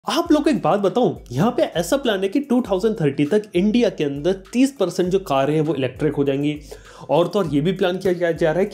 आप लोग को एक बात बताऊं, यहाँ पे ऐसा प्लान है कि 2030 तक इंडिया के अंदर 30% जो कारें हैं वो इलेक्ट्रिक हो जाएंगी। और तो और ये भी प्लान किया जा रहा है कि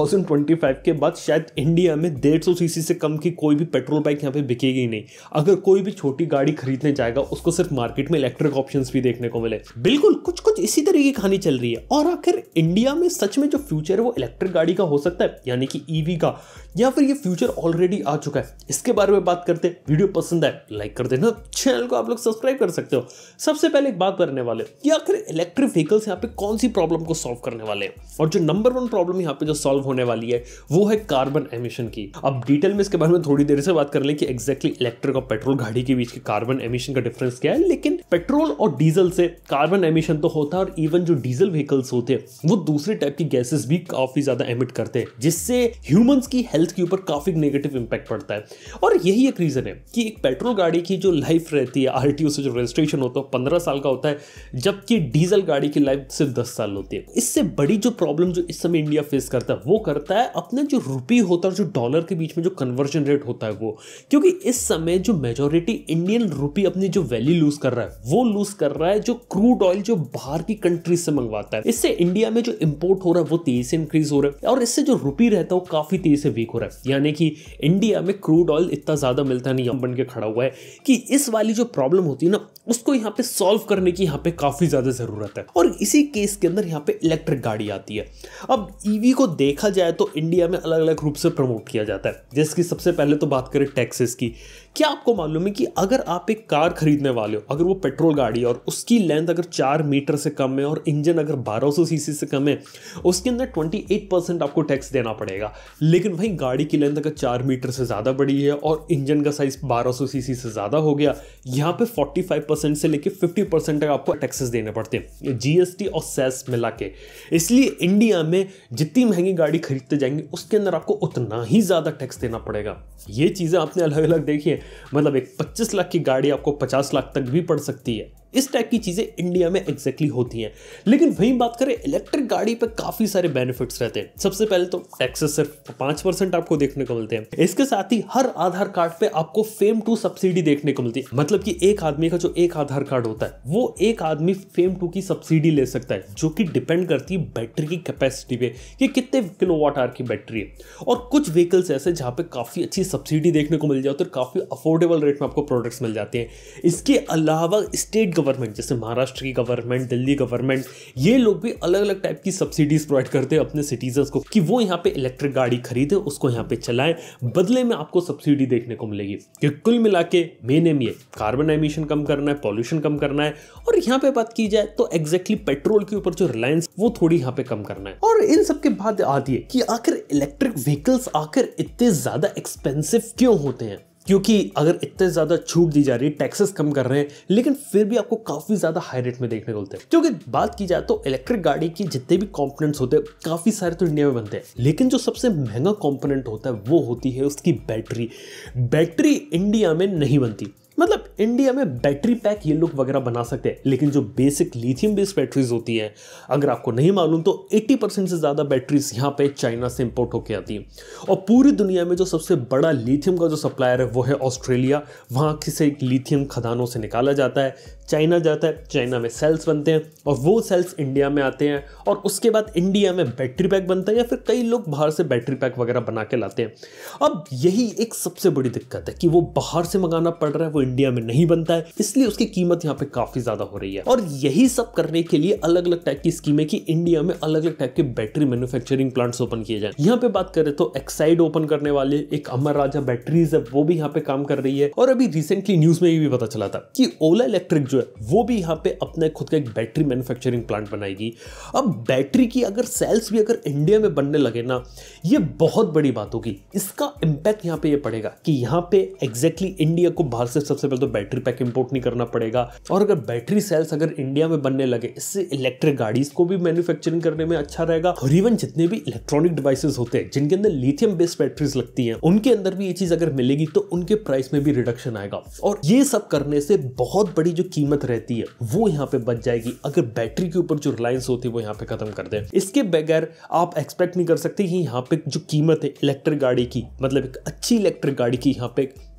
2025 के बाद शायद इंडिया में 150 सीसी से कम की कोई भी पेट्रोल बाइक यहाँ पे बिकेगी ही नहीं। अगर कोई भी छोटी गाड़ी खरीदने जाएगा उसको सिर्फ मार्केट में इलेक्ट्रिक ऑप्शंस भी देखने को मिले। बिल्कुल कुछ कुछ इसी तरह की कहानी चल रही है। और आखिर इंडिया में सच में जो फ्यूचर है वो इलेक्ट्रिक गाड़ी का हो सकता है, यानी कि ईवी का, या फिर ये फ्यूचर ऑलरेडी आ चुका है? इसके बारे में बात करते हैं। वीडियो पसंद आए लाइक कर देना, चैनल को आप लोग सब्सक्राइब कर सकते हो। सबसे पहले एक बात करने वाले कि आखिर इलेक्ट्रिक व्हीकल्स यहाँ पे कौन सी प्रॉब्लम को सॉल्व करने वाले हैं। और जो नंबर 1 प्रॉब्लम यहाँ पे जो सॉल्व होने वाली है वो है कार्बन एमिशन की। अब डिटेल में इसके बारे में थोड़ी देर से बात कर लें कि एग्जैक्टली इलेक्ट्रिक और पेट्रोल गाड़ी के बीच के कार्बन एमिशन का डिफरेंस क्या है। लेकिन पेट्रोल और डीजल से कार्बन एमिशन तो होता है, और इवन जो डीजल व्हीकल्स होते हैं वो दूसरे टाइप की गैसेस भी काफी ज्यादा एमिट करते हैं, जिससे ह्यूमंस की हेल्थ के ऊपर काफी नेगेटिव इंपैक्ट पड़ता है। और यही एक रीजन है कि एक पेट्रोल गाड़ी की जो लाइफ रहती है, आरटीओ से जो रजिस्ट्रेशन होता है 15 साल का होता है, जबकि डीजल गाड़ी की लाइफ सिर्फ 10 साल होती है। इससे बड़ी जो प्रॉब्लम जो इस समय इंडिया फेस करता है वो करता है अपने जो रुपी होता है और जो डॉलर के बीच में जो कन्वर्जन रेट होता है वो, क्योंकि इस समय जो मेजॉरिटी इंडियन रुपी अपनी जो वैल्यू लूज कर रहा है वो लूज कर रहा है जो क्रूड ऑयल जो बाहर की कंट्री से मंगवाता है। इससे इंडिया में जो इंपोर्ट हो रहा है वो तेजी से इंक्रीज हो रहा है, और इससे जो रुपी रहता है वो काफी तेजी से वीक हो रहा है। यानी कि इंडिया में क्रूड ऑयल इतना ज्यादा मिलता नहीं, बन के खड़ा हुआ है कि इस वाली जो प्रॉब्लम होती है ना उसको यहाँ पे सॉल्व करने की यहाँ पे काफी ज्यादा जरूरत है। और इसी केस के अंदर यहाँ पे इलेक्ट्रिक गाड़ी आती है। अब ईवी को देखा जाए तो इंडिया में अलग अलग रूप से प्रमोट किया जाता है। जैसे कि सबसे पहले तो बात करें टैक्सेस की। क्या आपको मालूम है कि अगर आप एक कार खरीदने वाले हो, अगर वो पेट्रोल गाड़ी है और उसकी लेंथ अगर 4 मीटर से कम है और इंजन अगर 1200 सीसी से कम है, उसके अंदर 28% आपको टैक्स देना पड़ेगा। लेकिन वही गाड़ी की लेंथ अगर 4 मीटर से ज्यादा बड़ी है और इंजन का साइज 1200 सीसी से ज्यादा हो गया, यहाँ पे 45% से लेकर 50% तक आपको टैक्सेस देने पड़ते हैं, जीएसटी और सेस मिला के। इसलिए इंडिया में जितनी महंगी गाड़ी खरीदते जाएंगे उसके अंदर आपको उतना ही ज्यादा टैक्स देना पड़ेगा। ये चीजें आपने अलग अलग देखी है, मतलब एक 25 लाख की गाड़ी आपको 50 लाख तक भी पड़ सकती है। इस टाइप की चीजें इंडिया में एग्जैक्टली होती हैं। लेकिन वहीं बात करें इलेक्ट्रिक गाड़ी पे काफी सारे बेनिफिट्स रहते हैं। सबसे पहले तो टैक्सेस सिर्फ 5% आपको देखने को मिलते हैं। इसके साथ ही हर आधार कार्ड पे आपको फेम 2 सब्सिडी देखने को मिलती है। मतलब कि एक आदमी का जो एक आधार कार्ड होता है वो एक आदमी फेम 2 की सब्सिडी ले सकता है, जो कि डिपेंड करती है बैटरी की कैपेसिटी पे कि कितने किलोवाट आवर की बैटरी है। और कुछ व्हीकल्स ऐसे जहां पे काफी अच्छी सब्सिडी देखने को मिल जाती है और काफी अफोर्डेबल रेट में आपको प्रोडक्ट्स मिल जाते हैं। इसके अलावा स्टेट गवर्नमेंट जैसे महाराष्ट्र की गवर्नमेंट, दिल्ली गवर्नमेंट, ये लोग भी अलग अलग टाइप की सब्सिडीज प्रोवाइड करते हैं अपने सिटीजन्स को कि वो यहाँ पे इलेक्ट्रिक गाड़ी खरीदे, उसको यहाँ पे चलाएं, बदले में आपको सब्सिडी देखने को मिलेगी। कि कुल मिला के मेन एम ये कार्बन एमिशन कम करना है, पॉल्यूशन कम करना है। और यहाँ पे बात की जाए तो एग्जैक्टली पेट्रोल के ऊपर जो रिलायंस वो थोड़ी यहाँ पे कम करना है। और इन सब के बाद आती है कि आखिर इलेक्ट्रिक व्हीकल्स आखिर इतने ज्यादा एक्सपेंसिव क्यों होते हैं? क्योंकि अगर इतने ज्यादा छूट दी जा रही है, टैक्सेस कम कर रहे हैं, लेकिन फिर भी आपको काफी ज्यादा हाई रेट में देखने को मिलते हैं। क्योंकि बात की जाए तो इलेक्ट्रिक गाड़ी की जितने भी कंपोनेंट्स होते हैं काफी सारे तो इंडिया में बनते हैं, लेकिन जो सबसे महंगा कंपोनेंट होता है वो होती है उसकी बैटरी। बैटरी इंडिया में नहीं बनती। मतलब इंडिया में बैटरी पैक ये लोग वगैरह बना सकते हैं, लेकिन जो बेसिक लिथियम बेस्ड बैटरीज होती है, अगर आपको नहीं मालूम तो 80% से ज्यादा बैटरीज यहाँ पे चाइना से इंपोर्ट होकर आती हैं। और पूरी दुनिया में जो सबसे बड़ा लिथियम का जो सप्लायर है वो है ऑस्ट्रेलिया। वहाँ से लिथियम खदानों से निकाला जाता है, चाइना जाता है, चाइना में सेल्स बनते हैं और वो सेल्स इंडिया में आते हैं, और उसके बाद इंडिया में बैटरी पैक बनता है, या फिर कई लोग बाहर से बैटरी पैक वगैरह बना के लाते हैं। अब यही एक सबसे बड़ी दिक्कत है कि वो बाहर से मंगाना पड़ रहा है, वो इंडिया में नहीं बनता है, इसलिए उसकी कीमत यहाँ पे काफी ज्यादा हो रही है। और यही सब करने के लिए अलग अलग टाइप की स्कीमें कि इंडिया में अलग अलग टाइप के बैटरी मैन्युफैक्चरिंग प्लांट्स ओपन किए जाए। यहाँ पे बात करें तो एक्साइड ओपन करने वाले एक अमर राजा बैटरीज है, वो भी यहाँ पे काम कर रही है। और अभी रिसेंटली न्यूज में ये भी पता चला था कि ओला इलेक्ट्रिक जो है वो भी यहाँ पे अपने खुद का एक बैटरी मैन्युफैक्चरिंग प्लांट बनाएगी। अब बैटरी की अगर सेल्स भी अगर इंडिया में बनने लगे ना, ये बहुत बड़ी बात होगी। इसका इंपैक्ट यहाँ पे ये पड़ेगा कि यहाँ पे एग्जैक्टली इंडिया को बाहर से सबसे पहले तो बैटरी पैक इंपोर्ट नहीं करना पड़ेगा, और अगर बैटरी सेल्स अगर इंडिया में बनने लगे, इससे इलेक्ट्रिक गाड़ीज को भी मैन्युफैक्चरिंग करने में अच्छा रहेगा। और इवन जितने भी इलेक्ट्रॉनिक डिवाइसेस होते हैं जिनके अंदर लिथियम बेस्ड बैटरीज लगती हैं, उनके अंदर भी ये चीज अगर मिलेगी तो उनके प्राइस में भी रिडक्शन आएगा। और ये सब करने से बहुत बड़ी जो कीमत रहती है वो यहाँ पे बच जाएगी, अगर बैटरी के ऊपर जो रिलायंस होती है वो यहाँ पे खत्म कर दे। इसके बगैर आप एक्सपेक्ट नहीं कर सकते कि यहाँ पे जो कीमत है इलेक्ट्रिक गाड़ी की, मतलब एक अच्छी इलेक्ट्रिक गाड़ी की यहाँ पे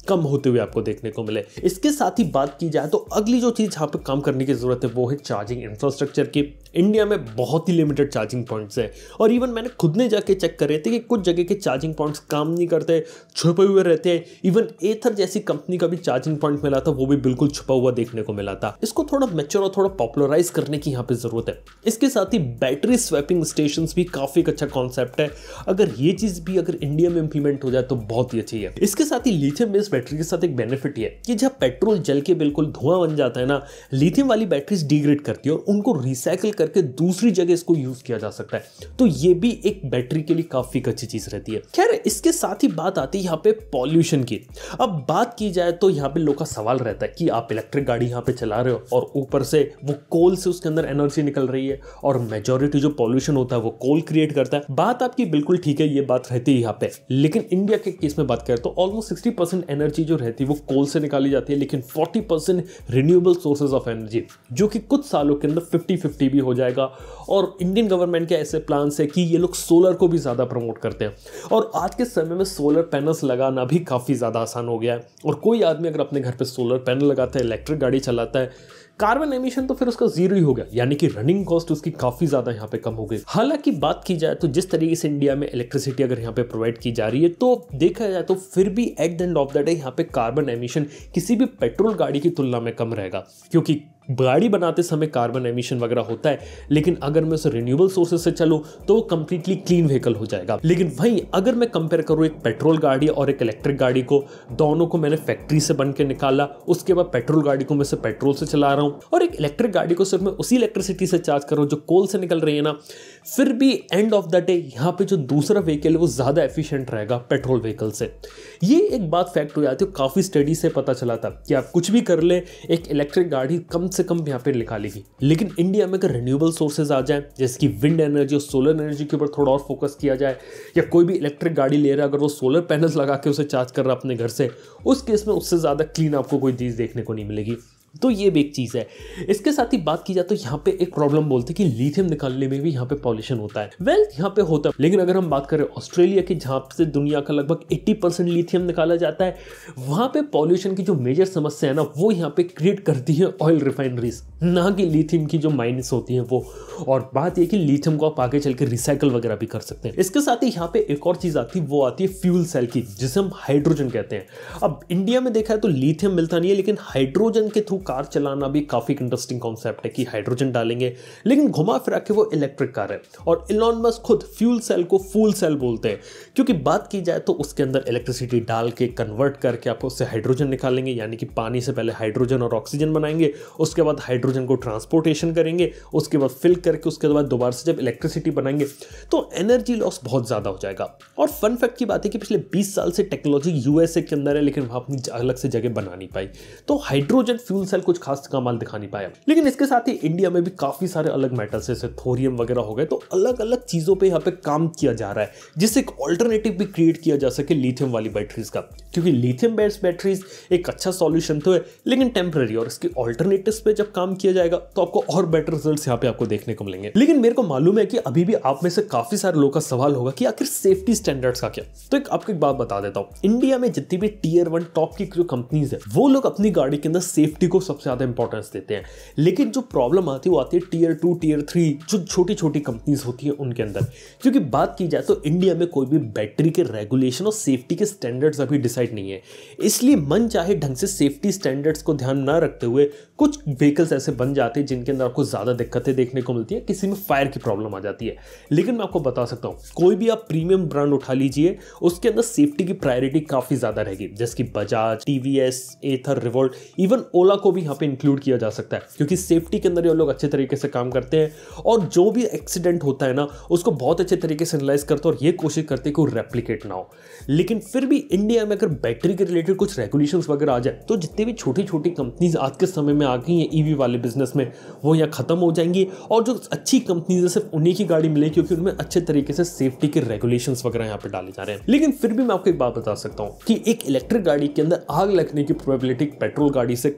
कम होते हुए आपको देखने को मिले। इसके साथ ही बात की जाए तो अगली जो चीज़ यहाँ पे काम करने की ज़रूरत है वो है चार्जिंग इंफ्रास्ट्रक्चर की। इंडिया में बहुत ही लिमिटेड चार्जिंग पॉइंट्स है और इवन मैंने खुद ने जाके चेक करे थे कि कुछ जगह के चार्जिंग पॉइंट्स काम नहीं करते, छुपे हुए रहते हैं। इवन एथर जैसी कंपनी का भी चार्जिंग पॉइंट मिला था, वो भी बिल्कुल छुपा हुआ देखने को मिला था। इसको थोड़ा मैच्योर और थोड़ा पॉपुलराइज करने की यहाँ पे जरूरत है। इसके साथ ही बैटरी स्वैपिंग स्टेशन भी काफी एक अच्छा कॉन्सेप्ट है। अगर ये चीज भी अगर इंडिया में इंप्लीमेंट हो जाए तो बहुत ही अच्छी है। इसके साथ ही लिथियम बेस्ड बैटरी के साथ एक बेनिफिट है कि जब पेट्रोल जल के बिल्कुल धुआं बन जाता है ना, लिथियम वाली बैटरीज डिग्रेड करती है और उनको रिसाइकिल करके दूसरी जगह इसको यूज किया जा सकता है। तो ये भी एक बैटरी के लिए काफी अच्छी चीज रहती है। खैर, इसके साथ ही बात आती है यहाँ पे पॉल्यूशन की। अब बात की जाए तो यहाँ पे लोग का सवाल रहता है कि आप इलेक्ट्रिक गाड़ी यहाँ पे चला रहे हो और ऊपर से वो कोल से उसके अंदर एनर्जी निकल रही है और मेजॉरिटी जो पॉल्यूशन होता है वो कोल क्रिएट करता है। बात आपकी बिल्कुल ठीक है, ये बात रहती है यहाँ पे। लेकिन इंडिया के केस में बात करें तो ऑलमोस्ट 60% एनर्जी जो रहती है वो कोल से निकाली जाती है, लेकिन 40% रिन्यूएबल सोर्सेज ऑफ एनर्जी, जो कि कुछ सालों के अंदर 50-50 भी हो जाएगा। और इंडियन गवर्नमेंट के ऐसे प्लान है कि ये लोग सोलर को भी ज्यादा प्रमोट करते हैं और आज के समय में सोलर पैनल्स लगाना भी काफी ज्यादा आसान हो गया है। और कोई आदमी अगर अपने घर पे सोलर पैनल लगाता है, इलेक्ट्रिक गाड़ी चलाता है, कार्बन एमिशन तो फिर उसका जीरो ही हो गया, यानी कि रनिंग कॉस्ट उसकी काफी ज्यादा यहाँ पे कम हो गई। हालांकि बात की जाए तो जिस तरीके से इंडिया में इलेक्ट्रिसिटी अगर यहाँ पे प्रोवाइड की जा रही है तो देखा जाए तो फिर भी at the end of the day यहाँ पे कार्बन एमिशन किसी भी पेट्रोल गाड़ी की तुलना में कम रहेगा, क्योंकि गाड़ी बनाते समय कार्बन एमिशन वगैरह होता है, लेकिन अगर मैं उसे रिन्यूएबल सोर्सेज से चलूं तो वो कंप्लीटली क्लीन व्हीकल हो जाएगा। लेकिन वहीं अगर मैं कंपेयर करूं एक पेट्रोल गाड़ी और एक इलेक्ट्रिक गाड़ी को, दोनों को मैंने फैक्ट्री से बन के निकाला, उसके बाद पेट्रोल गाड़ी को मैं सिर्फ पेट्रोल से चला रहा हूं और एक इलेक्ट्रिक गाड़ी को सिर्फ मैं उसी इलेक्ट्रिसिटी से चार्ज कर रहा हूं जो कोल से निकल रही है ना, फिर भी एंड ऑफ द डे यहाँ पे जो दूसरा व्हीकल है वो ज्यादा एफिशिएंट रहेगा पेट्रोल व्हीकल से। ये एक बात फैक्ट हो जाती है। काफी स्टडी से पता चला था कि आप कुछ भी कर ले, एक इलेक्ट्रिक गाड़ी कम से कम यहाँ पे निकालेगी। लेकिन इंडिया में अगर रिन्यूएबल सोर्सेज आ जाए, जैसे कि विंड एनर्जी और सोलर एनर्जी के ऊपर थोड़ा और फोकस किया जाए, या कोई भी इलेक्ट्रिक गाड़ी ले रहा है अगर वो सोलर पैनल्स लगा के उसे चार्ज कर रहा है अपने घर से, उस केस में उससे ज्यादा क्लीन आपको कोई चीज देखने को नहीं मिलेगी। तो ये भी एक चीज है। इसके साथ ही बात की जाए तो यहाँ पे एक प्रॉब्लम बोलते हैं कि लिथियम निकालने में भी यहाँ पे पॉल्यूशन होता है। यहाँ पे होता है, लेकिन अगर हम बात करें ऑस्ट्रेलिया की, जहाँ से दुनिया का लगभग 80% लिथियम निकाला जाता है, वहां पे पॉल्यूशन की जो मेजर समस्या है ना, वो यहाँ पे क्रिएट करती है ऑयल रिफाइनरीज, ना कि लिथियम की जो माइंस होती हैं वो। और बात यह कि लिथियम को आप आगे चल के रिसाइकल वगैरह भी कर सकते हैं। इसके साथ ही यहाँ पे एक और चीज आती है, वो आती है फ्यूल सेल की, जिसे हम हाइड्रोजन कहते हैं। अब इंडिया में देखा है तो लिथियम मिलता नहीं है, लेकिन हाइड्रोजन के थ्रू कार चलाना भी काफी इंटरेस्टिंग कॉन्सेप्ट है कि हाइड्रोजन डालेंगे, लेकिन घुमा फिरा के वो इलेक्ट्रिक कार है। और इलॉन मस्क खुद फ्यूल सेल को फूल सेल बोलते हैं, क्योंकि बात की जाए तो उसके अंदर इलेक्ट्रिसिटी डाल के कन्वर्ट करके आप उससे हाइड्रोजन निकालेंगे, यानी कि पानी से पहले हाइड्रोजन और ऑक्सीजन बनाएंगे, उसके बाद हाइड्रोजन को ट्रांसपोर्टेशन करेंगे, उसके बाद फिल करके उसके बाद दोबारा से जब इलेक्ट्रिसिटी बनाएंगे तो एनर्जी लॉस बहुत ज्यादा हो जाएगा। और फन फैक्ट की बात है कि पिछले 20 साल से टेक्नोलॉजी यूएसए के अंदर है, लेकिन वहां अपनी अलग से जगह बना नहीं पाई। तो हाइड्रोजन फ्यूल सेल कुछ खास कमाल दिखा नहीं पाया। लेकिन इसके साथ ही इंडिया में भी काफी सारे अलग मेटल्स जैसे थोरियम वगैरह हो गए, तो अलग अलग चीजों पे यहाँ पे काम किया जा रहा है, जिससे एक ऑल्टरनेटिव भी क्रिएट किया जा सके लिथियम वाली बैटरीज का। क्योंकि लिथियम बेस्ड बैटरीज एक अच्छा सॉल्यूशन तो है, लेकिन टेम्पररी, और इसके ऑल्टरनेटिव्स पे जब काम किया जाएगा तो आपको और बेटर रिजल्ट्स यहाँ पे आपको देखने को मिलेंगे। लेकिन मेरे को मालूम है कि अभी भी आप में से काफी सारे लोगों का सवाल होगा कि आखिर सेफ्टी स्टैंडर्ड्स का क्या। तो आपको एक बात बता देता हूँ, इंडिया में जितनी भी टियर 1 टॉप की जो कंपनीज है, वो लोग अपनी गाड़ी के अंदर सेफ्टी को सबसे ज्यादा इंपॉर्टेंस देते हैं। लेकिन जो प्रॉब्लम आती है वो आती है टियर 2 टियर 3 जो छोटी छोटी कंपनीज होती है उनके अंदर। क्योंकि बात की जाए तो इंडिया में कोई भी बैटरी के रेगुलेशन और सेफ्टी के स्टैंडर्ड्स अभी डिसाइड नहीं है, इसलिए मन चाहे ढंग से सेफ्टी स्टैंडर्ड्स को ध्यान ना रखते हुए कुछ व्हीकल्स ऐसे बन जाते हैं जिनके अंदर आपको ज्यादा दिक्कतें देखने को मिलती है, किसी में फायर की प्रॉब्लम आ जाती है। लेकिन मैं आपको बता सकता हूं, कोई भी आप प्रीमियम ब्रांड उठा लीजिए, उसके अंदर सेफ्टी की प्रायोरिटी काफी ज्यादा रहेगी, जैसे कि Bajaj, TVS, Ather, Revolt, even Ola को भी यहाँ पे इंक्लूड किया जा सकता है, क्योंकि सेफ्टी के अंदर ये लोग अच्छे तरीके से काम करते हैं और जो भी एक्सीडेंट होता है ना उसको बहुत अच्छे तरीके से एनालाइज करते हैं और ये कोशिश करते हैं कि वो रेप्लिकेट ना हो। लेकिन फिर भी इंडिया में अगर बैटरी के रिलेटेड कुछ रेगुलेशंस वगैरह आ जाए तो जितनी भी छोटी छोटी कंपनीज आज के समय में आ गई हैं ईवी वाले बिजनेस में, वो यहाँ खत्म हो जाएंगी और जो अच्छी कंपनीज है सिर्फ उन्हीं की गाड़ी मिलेगी, क्योंकि उनमें अच्छे तरीके से सेफ्टी के रेगुलेशंस वगैरह यहाँ पे डाले जा रहे हैं। लेकिन फिर भी मैं आपको एक बात बता सकता हूँ कि एक इलेक्ट्रिक गाड़ी के अंदर आग लगने की प्रोबेबिलिटी पेट्रोल गाड़ी से काफी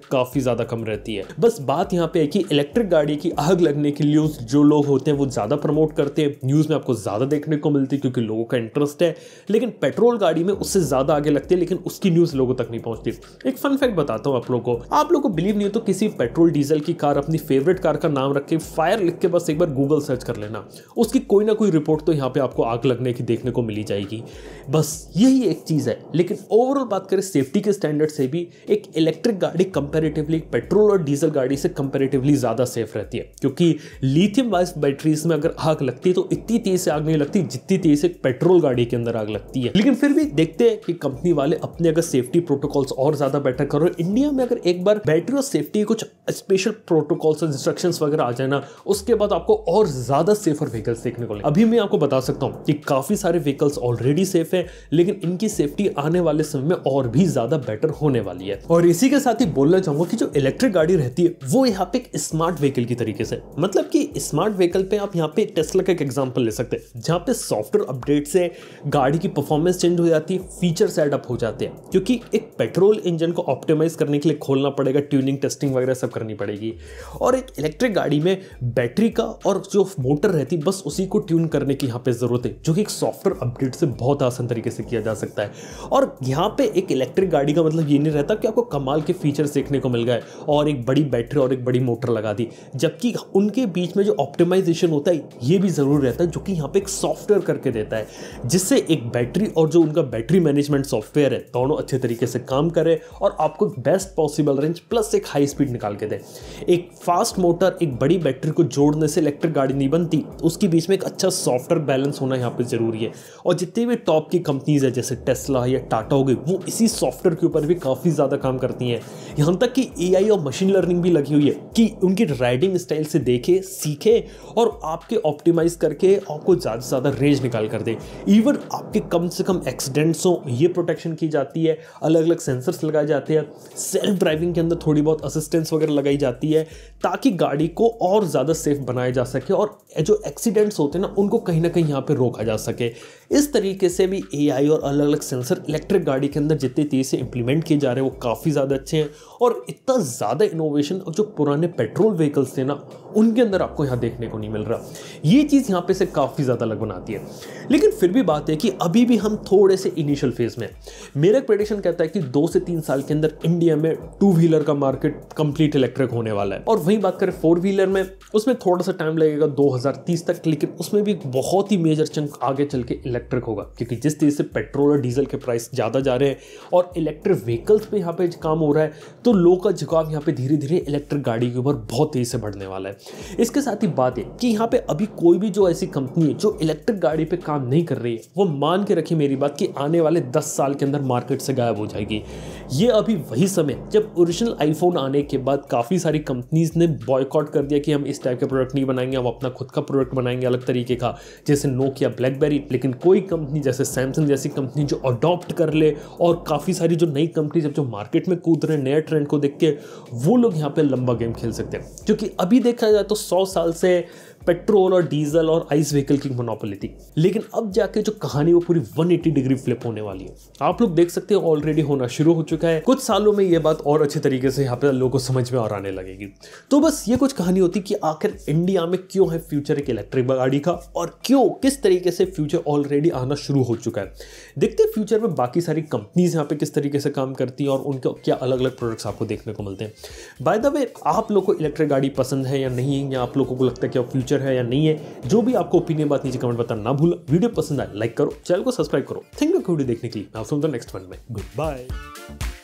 ज्यादा कम रहती है। बस बात यहाँ पे है कि इलेक्ट्रिक गाड़ी की आग लगने की न्यूज जो लोग होते हैं वो ज्यादा प्रमोट करते हैं, न्यूज में आपको ज्यादा देखने को मिलती है क्योंकि लोगों का इंटरेस्ट है, लेकिन पेट्रोल गाड़ी में उससे ज्यादा आगे लगती है लेकिन उसकी न्यूज लोगों तक नहीं पहुंचती। एक फन फैक्ट बताता हूं आप लोगों को बिलीव नहीं हो तो किसी पेट्रोल डीजल की कार, अपनी फेवरेट कार का नाम रख के फायर लिख के बस एक बार गूगल सर्च कर लेना, उसकी कोई ना कोई रिपोर्ट तो यहाँ पे आपको आग लगने की देखने को मिली जाएगी। बस यही एक चीज है। लेकिन ओवरऑल बात करें सेफ्टी के स्टैंडर्ड से भी एक इलेक्ट्रिक गाड़ी कंपैरेटिवली पेट्रोल और डीजल गाड़ी से कंपैरेटिवली ज्यादा सेफ रहती है, क्योंकि लिथियम बेस्ड बैटरीज में अगर आग लगती है तो इतनी तेज से आग नहीं लगती जितनी तेज से पेट्रोल गाड़ी के अंदर आग लगती है। लेकिन फिर भी देखते हैं कि कंपनी वाले अपने अगर सेफ्टी प्रोटोकॉल्स और ज्यादा बेटर करो। इंडिया में अगर एक बार बैटरी और सेफ्टी कुछ स्पेशल प्रोटोकॉल्स और इंस्ट्रक्शंस वगैरह आ जाए ना, उसके बाद आपको और ज्यादा सेफर व्हीकल्स देखने को मिलेंगे। अभी मैं आपको बता सकता हूं कि काफी सारे व्हीकल्स ऑलरेडी सेफ है, लेकिन इनकी सेफ्टी आने वाले समय में और भी ज्यादा बेटर होने वाली है। और इसी के साथ ही बोलना चाहूंगा कि जो इलेक्ट्रिक गाड़ी रहती है वो यहाँ पे एक स्मार्ट व्हीकल की तरीके से, मतलब कि स्मार्ट व्हीकल पे आप यहाँ पे टेस्ला का एक एग्जांपल ले सकते हैं, जहाँ पे सॉफ्टवेयर अपडेट से गाड़ी की परफॉर्मेंस चेंज हो जाती है, फीचर्स एड अप हो जाते हैं, क्योंकि एक पेट्रोल इंजन को ऑप्टिमाइज करने के लिए खोलना पड़ेगा, ट्यूनिंग टेस्टिंग वगैरह सब करनी पड़ेगी। और एक इलेक्ट्रिक गाड़ी में बैटरी का और जो मोटर रहती है बस उसी को ट्यून करने की यहाँ पे जरूरत है, जो कि एक सॉफ्टवेयर अपडेट से बहुत आसान तरीके से किया जा सकता है। और यहाँ पे एक इलेक्ट्रिक गाड़ी का मतलब ये नहीं रहता कि आपको कमाल के फीचर्स देखने को मिल गए और एक बड़ी बैटरी और एक बड़ी मोटर लगा दी, जबकि उनके बीच में जो ऑप्टिमाइजेशन होता है ये भी जरूर रहता है, जो कि यहाँ पे एक सॉफ्टवेयर करके देता है, जिससे एक बैटरी और जो उनका बैटरी मैनेजमेंट सॉफ्टवेयर है दोनों अच्छे तरीके से काम करे और आपको बेस्ट पॉसिबल रेंज प्लस एक हाई स्पीड निकाल के दे। एक फास्ट मोटर एक बड़ी बैटरी को जोड़ने से इलेक्ट्रिक गाड़ी नहीं बनती, उसके बीच में एक अच्छा सॉफ्टवेयर बैलेंस होना यहाँ पे जरूरी है। और जितने भी टॉप की कंपनीज है जैसे टेस्ला या टाटा हो गई, वो इसी सॉफ्टवेयर के ऊपर भी काफी ज्यादा काम करती हैं। यहाँ तक कि एआई और मशीन लर्निंग भी लगी हुई है कि उनकी राइडिंग स्टाइल से देखे, सीखे और आपके ऑप्टिमाइज करके आपको ज्यादा से ज्यादा रेंज निकाल कर दे। इवन आपके कम से कम एक्सीडेंट्स हो ये प्रोटेक्शन की जाती है, अलग अलग सेंसर्स लगाए जाते हैं, सेल्फ ड्राइविंग के अंदर थोड़ी बहुत असिस्टेंस वगैरह लगाई जाती है ताकि गाड़ी को और ज्यादा सेफ बनाया जा सके और जो एक्सीडेंट्स होते हैं ना उनको कहीं ना कहीं यहाँ पे रोका जा सके। इस तरीके से भी एआई और अलग अलग सेंसर इलेक्ट्रिक गाड़ी के अंदर जितने तेज से इंप्लीमेंट किए जा रहे हैं वो काफी ज्यादा अच्छे हैं। और इतना ज्यादा इनोवेशन जो पुराने पेट्रोल व्हीकल्स थे ना उनके अंदर आपको यहाँ देखने को नहीं मिल रहा। ये चीज यहाँ पे से काफी ज्यादा अलग बनाती है। लेकिन फिर भी बात है कि अभी भी हम थोड़े से इनिशियल फेज में। मेरा प्रेडिक्शन कहता है कि 2 से 3 साल के अंदर इंडिया में 2 व्हीलर का मार्केट कंप्लीट इलेक्ट्रिक होने वाला है। और वही बात करें 4 व्हीलर में, उसमें थोड़ा सा टाइम लगेगा 2030 तक, लेकिन उसमें भी बहुत ही मेजर चंक आगे चल के इलेक्ट्रिक होगा, क्योंकि जिस तेज से पेट्रोल और डीजल के प्राइस ज्यादा जा रहे हैं और इलेक्ट्रिक व्हीकल्स पे यहाँ पे काम हो रहा है, तो लोगों का झुकाव यहाँ पे धीरे धीरे इलेक्ट्रिक गाड़ी के ऊपर बहुत तेज से बढ़ने वाला है। इसके साथ ही बात है कि यहाँ पे अभी कोई भी जो ऐसी कंपनी है जो इलेक्ट्रिक गाड़ी पे काम नहीं कर रही है, वो मान के रखिए मेरी बात कि आने वाले 10 साल के अंदर मार्केट से गायब हो जाएगी। ये अभी वही समय जब ओरिजिनल आईफोन आने के बाद काफी सारी कंपनीज ने बॉयकॉट कर दिया कि हम इस टाइप के प्रोडक्ट नहीं बनाएंगे, हम अपना खुद का प्रोडक्ट बनाएंगे अलग तरीके का, जैसे नोकिया, ब्लैकबेरी। लेकिन कोई कंपनी जैसे सैमसंग जैसी कंपनी जो अडॉप्ट कर ले, और काफी सारी जो नई कंपनी जब जो मार्केट में कूद रहे नए ट्रेंड को देख के, वो लोग यहाँ पे लंबा गेम खेल सकते हैं। क्योंकि अभी देखा जाए तो 100 साल से पेट्रोल और डीजल और आइस व्हीकल की मोनोपोली थी, लेकिन अब जाके जो कहानी वो पूरी 180 डिग्री फ्लिप होने वाली है। आप लोग देख सकते हैं ऑलरेडी होना शुरू हो चुका है। कुछ सालों में ये बात और अच्छे तरीके से यहाँ पे लोगों को समझ में और आने लगेगी। तो बस ये कुछ कहानी होती कि आखिर इंडिया में क्यों है फ्यूचर एक इलेक्ट्रिक गाड़ी का, और क्यों किस तरीके से फ्यूचर ऑलरेडी आना शुरू हो चुका है। देखते हैं फ्यूचर में बाकी सारी कंपनीज यहाँ पे किस तरीके से काम करती हैं और उनके क्या अलग अलग प्रोडक्ट्स आपको देखने को मिलते हैं। बाय द वे, आप लोग को इलेक्ट्रिक गाड़ी पसंद है या नहीं है, या आप लोगों को लगता है कि फ्यूचर है या नहीं है, जो भी आपको ओपिनियन बात नीचे कमेंट बताना ना भूलो। वीडियो पसंद आए लाइक करो, चैनल को सब्सक्राइब करो। थैंक यू वीडियो देखने के लिए। Now from the next one में गुड बाय।